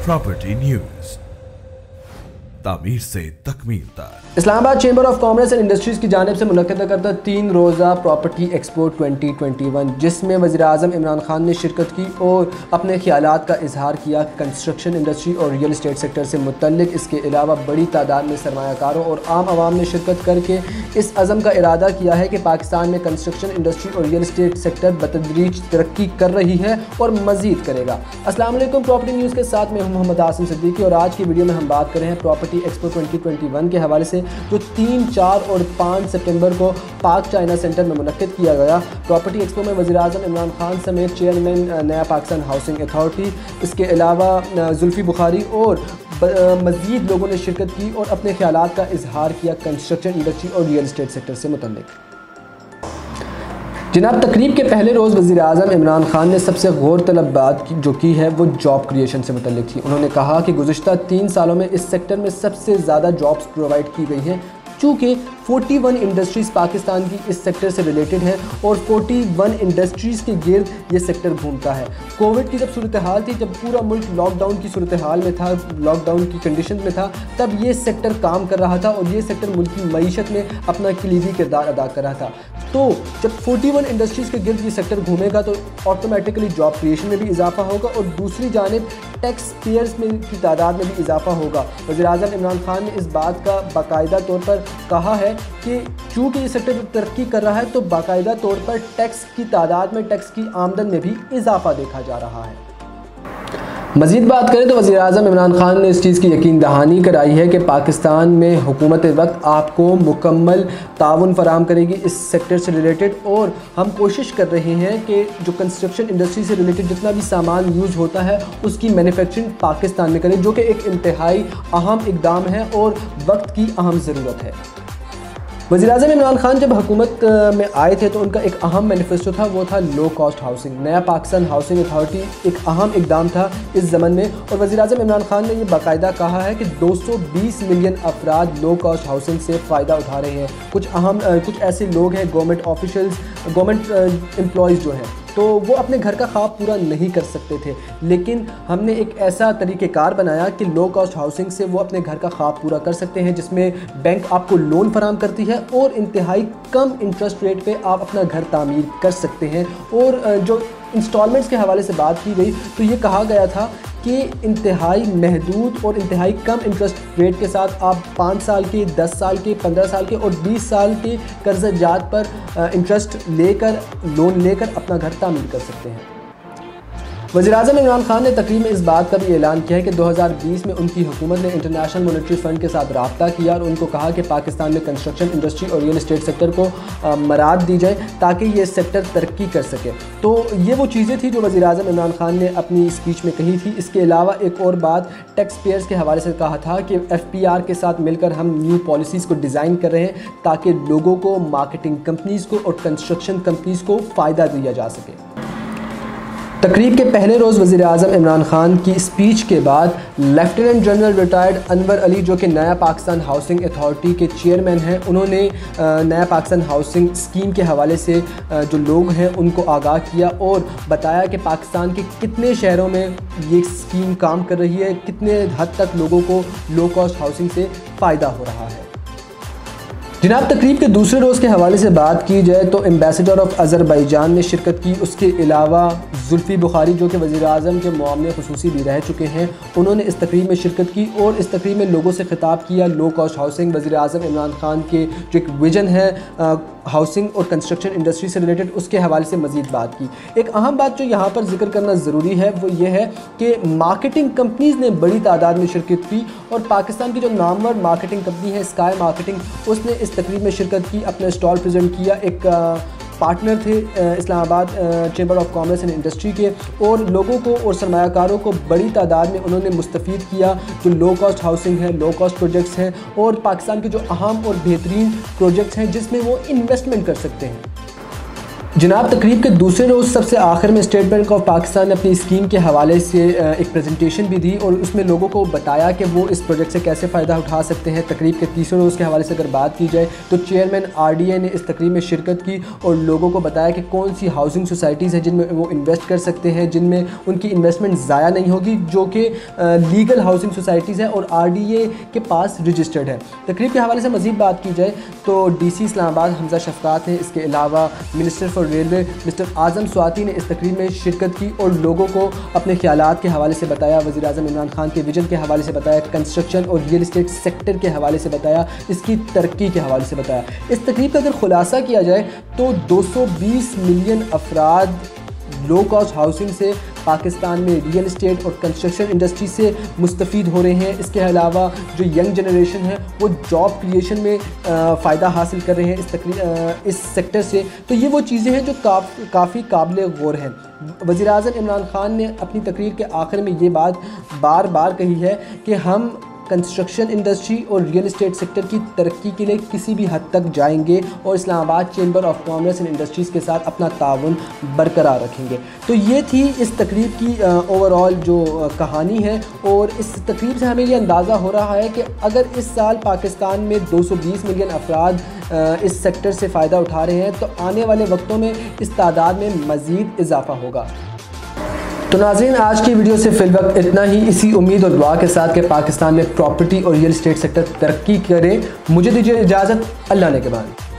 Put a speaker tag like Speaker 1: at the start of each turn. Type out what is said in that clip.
Speaker 1: Property news, तामीर से तकमील तक।
Speaker 2: Islamabad chamber of commerce and industries की जानिब से मुनक्किद करता 3 रोज़ा प्रॉपर्टी एक्सपो 2021, जिसमें वज़ीर-ए-आज़म इमरान खान ने शिरकत की और अपने ख्यालात का इजहार किया कंस्ट्रक्शन इंडस्ट्री और रियल इस्टेट सेक्टर से मुतल्लिक। इसके अलावा बड़ी तादाद में सरमायाकारों और आम आवाम ने शिरकत करके इस अज़म का इरादा किया है कि पाकिस्तान में कंस्ट्रक्शन इंडस्ट्री और रियल इस्टेट सेक्टर बतदरीज तरक्की कर रही है और मज़ीद करेगा। अस्सलाम वालेकुम, प्रॉपर्टी न्यूज़ के साथ मैं हूं मोहम्मद आसिम सिद्दीकी और आज की वीडियो में हम बात कर रहे हैं प्रॉपर्टी एक्सपो 2021 के हवाले से, जो 3, 4 और 5 सितंबर को पाक चाइना सेंटर में मुनक्किद किया गया। प्रॉपर्टी एक्सपो में वज़ीर-ए-आज़म इमरान खान समेत चेयरमैन नया पाकिस्तान हाउसिंग अथॉरिटी, इसके अलावा जुल्फी बुखारी और मज़ीद लोगों ने शिरकत की और अपने ख्यालात का इजहार किया कंस्ट्रक्शन इंडस्ट्री और रियल इस्टेट सेक्टर से मुतल्लिक। जनाब, तकरीब के पहले रोज़ वज़ीर-ए-आज़म इमरान खान ने सबसे गौर तलब बात जो की है वो जॉब क्रिएशन से मुतल्लिक थी। उन्होंने कहा कि गुज़िश्ता 3 सालों में इस सेक्टर में सबसे ज़्यादा जॉब्स प्रोवाइड की गई हैं, चूँकि 41 इंडस्ट्रीज़ पाकिस्तान की इस सेक्टर से रिलेटेड है और 41 इंडस्ट्रीज़ के गिर्द ये सेक्टर घूमता है। कोविड की जब सूरत हाल थी, जब पूरा मुल्क लॉकडाउन की सूरत हाल में था, लॉकडाउन की कंडीशन में था, तब ये सेक्टर काम कर रहा था और ये सेक्टर मुल्क की मईशत में अपना कलीदी किरदार अदा कर रहा था। तो जब 41 इंडस्ट्रीज़ के गिर्द ये सेक्टर घूमेगा तो ऑटोमेटिकली जॉब क्रिएशन में भी इजाफा होगा और दूसरी जानिब टैक्स पेयर्स में की तादाद में भी इजाफा होगा। वज़ीर-ए-आज़म इमरान खान ने इस बात का बाकायदा तौर पर कहा है कि चूँकि ये सेक्टर तरक्की कर रहा है तो बाकायदा तौर पर टैक्स की तादाद में, टैक्स की आमदन में भी इजाफा देखा जा रहा है। मज़ीद बात करें तो वज़ीर-ए-आज़म इमरान खान ने इस चीज़ की यकीन दहानी कराई है कि पाकिस्तान में हुकूमत वक्त आपको मुकम्मल ताउन फराहम करेगी इस सेक्टर से रिलेटेड, और हम कोशिश कर रहे हैं कि जो कंस्ट्रक्शन इंडस्ट्री से रिलेटेड जितना भी सामान यूज़ होता है उसकी मैन्युफैक्चरिंग पाकिस्तान में करें, जो कि एक इंतहाई अहम इक़दाम है और वक्त की अहम ज़रूरत है। वज़ीर-ए-आज़म इमरान खान जब हुकूमत में आए थे तो उनका एक अहम मैनिफेस्टो था, वो था लो कॉस्ट हाउसिंग। नया पाकिस्तान हाउसिंग अथॉरिटी एक अहम इक़दाम था इस ज़मन में, और वज़ीर-ए-आज़म इमरान खान ने ये बाकायदा कहा है कि 220 मिलियन अफराद लो कॉस्ट हाउसिंग से फ़ायदा उठा रहे हैं। कुछ ऐसे लोग हैं, गवर्नमेंट ऑफिशल्स, गवर्नमेंट एम्प्लॉयज़ जो हैं, तो वो अपने घर का ख्वाब पूरा नहीं कर सकते थे, लेकिन हमने एक ऐसा तरीक़ेकार बनाया कि लो कॉस्ट हाउसिंग से वो अपने घर का ख्वाब पूरा कर सकते हैं, जिसमें बैंक आपको लोन फराहम करती है और इंतहाई कम इंटरेस्ट रेट पे आप अपना घर तामीर कर सकते हैं। और जो इंस्टॉलमेंट्स के हवाले से बात की गई तो ये कहा गया था कि इंतहाई महदूद और इंतहाई कम इंटरेस्ट रेट के साथ आप 5 साल के, 10 साल के, 15 साल के और 20 साल के कर्ज़जात पर इंटरेस्ट लेकर, लोन लेकर अपना घर तामीर कर सकते हैं। वज़ीर-ए-आज़म इमरान खान ने तकरीब में इस बात का भी ऐलान किया है कि 2020 में उनकी हुकूमत ने इंटरनेशनल मॉनेटरी फ़ंड के साथ रब्ता किया और उनको कहा कि पाकिस्तान में कंस्ट्रक्शन इंडस्ट्री और रियल इस्टेट सेक्टर को मराद दी जाए ताकि ये सेक्टर तरक्की कर सके। तो ये वो चीज़ें थी जो वज़ीर-ए-आज़म इमरान खान ने अपनी स्पीच में कही थी। इसके अलावा एक और बात टैक्स पेयर्स के हवाले से कहा था कि FPR के साथ मिलकर हम न्यू पॉलिसीज़ को डिज़ाइन कर रहे हैं ताकि लोगों को, मार्केटिंग कंपनीज़ को और कंस्ट्रक्शन कंपनीज़ को फ़ायदा दिया जा सके। तकरीब के पहले रोज़ वज़ीर-ए-आज़म इमरान खान की स्पीच के बाद lieutenant general retired Anwar Ali, जो कि नया पाकिस्तान हाउसिंग अथॉरिटी के चेयरमैन हैं, उन्होंने नया पाकिस्तान हाउसिंग स्कीम के हवाले से जो लोग हैं उनको आगाह किया और बताया कि पाकिस्तान के कितने शहरों में ये स्कीम काम कर रही है, कितने हद तक लोगों को लो कॉस्ट हाउसिंग से फ़ायदा हो रहा है। जनाब, तकरीब के दूसरे रोज़ के हवाले से बात की जाए तो एम्बेसडर ऑफ अज़रबैजान ने शिरकत की। उसके अलावा जुल्फी बुखारी, जो कि वज़ीर-ए-आज़म के मुआवने खुसूसी भी रह चुके हैं, उन्होंने इस तकरीब में शिरकत की और इस तकरीब में लोगों से खिताब किया। लो कॉस्ट हाउसिंग, वज़ीर-ए-आज़म इमरान खान के जो एक विजन है हाउसिंग और कंस्ट्रक्शन इंडस्ट्री से रिलेटेड, उसके हवाले से मज़ीद बात की। एक अहम बात जो यहाँ पर जिक्र करना ज़रूरी है वो ये है कि मार्केटिंग कंपनीज़ ने बड़ी तादाद में शिरकत की और पाकिस्तान की जो नामवर मार्केटिंग कंपनी है स्काई मार्केटिंग, उसने इस तकरीब में शिरकत की, अपना स्टॉल प्रेजेंट किया। एक पार्टनर थे Islamabad chamber of commerce and industry के, और लोगों को और सरमायाकारों को बड़ी तादाद में उन्होंने मुस्तफ़ीद किया। जो लो कॉस्ट हाउसिंग है, लो कॉस्ट प्रोजेक्ट्स हैं और पाकिस्तान के जो अहम और बेहतरीन प्रोजेक्ट्स हैं जिसमें वो इन्वेस्टमेंट कर सकते हैं। जनाब, तकरीब के दूसरे रोज़ सबसे आखिर में स्टेट बैंक ऑफ पाकिस्तान ने अपनी स्कीम के हवाले से एक प्रेजेंटेशन भी दी और उसमें लोगों को बताया कि वो इस प्रोजेक्ट से कैसे फ़ायदा उठा सकते हैं। तकरीब के तीसरे रोज़ के हवाले से अगर बात की जाए तो चेयरमैन RDA ने इस तकरीब में शिरकत की और लोगों को बताया कि कौन सी हाउसिंग सोसाइटीज़ हैं जिनमें वो इन्वेस्ट कर सकते हैं, जिनमें उनकी इन्वेस्टमेंट ज़ाया नहीं होगी, जो कि लीगल हाउसिंग सोसाइटीज़ हैं और RDA के पास रजिस्टर्ड है। तकरीब के हवाले से मज़ीद बात की जाए तो DC इस्लामाबाद हमजा शफकात हैं, इसके अलावा minister for railway mister Azam Swati ने इस तकरीब में शिरकत की और लोगों को अपने ख्यालात के हवाले से बताया, वज़ीर आज़म इमरान खान के विजन के हवाले से बताया, कंस्ट्रक्शन और रियल इस्टेट सेक्टर के हवाले से बताया, इसकी तरक्की के हवाले से बताया। इस तकरीब का अगर खुलासा किया जाए तो 220 मिलियन अफराद लो कॉस्ट हाउसिंग से पाकिस्तान में रियल इस्टेट और कंस्ट्रक्शन इंडस्ट्री से मुस्तफ़ीद हो रहे हैं। इसके अलावा जो यंग जनरेशन है वो जॉब क्रिएशन में फ़ायदा हासिल कर रहे हैं इस सेक्टर से। तो ये वो चीज़ें हैं जो काफ़ी काबिल गौर हैं। वज़ीर आज़म इमरान खान ने अपनी तकरीर के आखिर में ये बात बार बार कही है कि हम कंस्ट्रक्शन इंडस्ट्री और रियल इस्टेट सेक्टर की तरक्की के लिए किसी भी हद तक जाएंगे और Islamabad chamber of commerce and industries के साथ अपना ताउन बरकरार रखेंगे। तो ये थी इस तकरीब की ओवरऑल जो कहानी है और इस तकरीब से हमें ये अंदाज़ा हो रहा है कि अगर इस साल पाकिस्तान में 220 मिलियन अफराद इस सेक्टर से फ़ायदा उठा रहे हैं तो आने वाले वक्तों में इस तादाद में मज़ीद इजाफा होगा। तो नाज़रीन, आज की वीडियो से फिलवक्त इतना ही। इसी उम्मीद और दुआ के साथ कि पाकिस्तान में प्रॉपर्टी और रियल इस्टेट सेक्टर तरक्की करे, मुझे दीजिए इजाज़त। अल्लाह ने के बाद।